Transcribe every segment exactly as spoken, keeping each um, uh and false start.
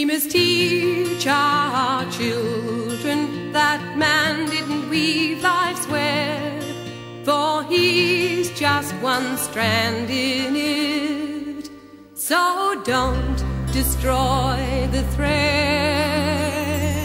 We must teach our children that man didn't weave life's web, for he's just one strand in it. So don't destroy the thread.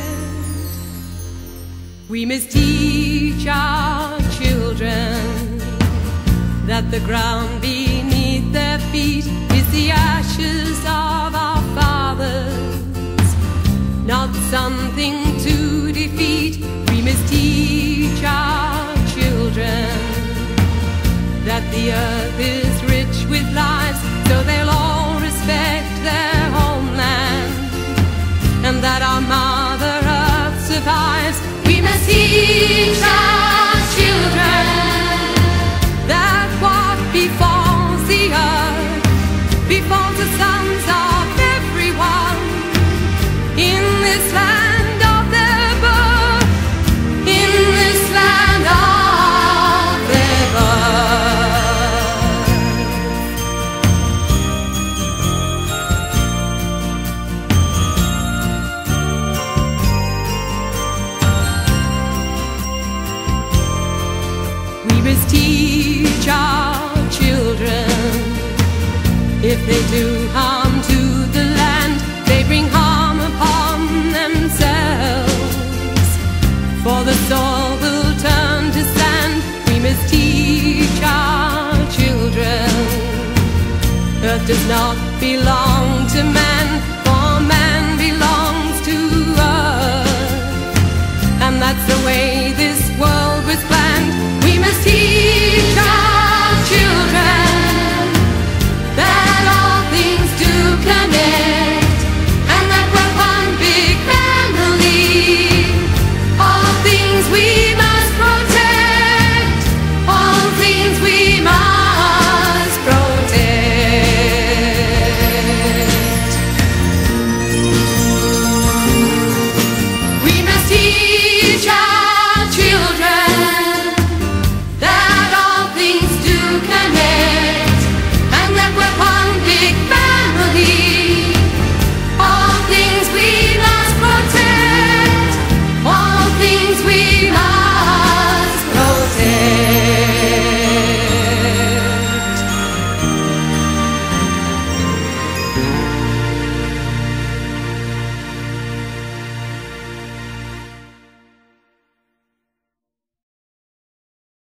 We must teach our children that the ground beneath their feet is the ashes of our fathers, not something to defeat. We must teach our children that the earth is rich with lives, so they'll all respect their homeland, and that our Mother Earth survives. We must teach our children that what befalls the earth befalls the sons of everyone in this land of their birth, in this land of their birth. We must teach our children, if they do harm to the land, they bring harm upon themselves, for the soil will turn to sand. We must teach our children, earth does not belong to man, for man belongs to earth, and that's the way this world was planned. We must teach our children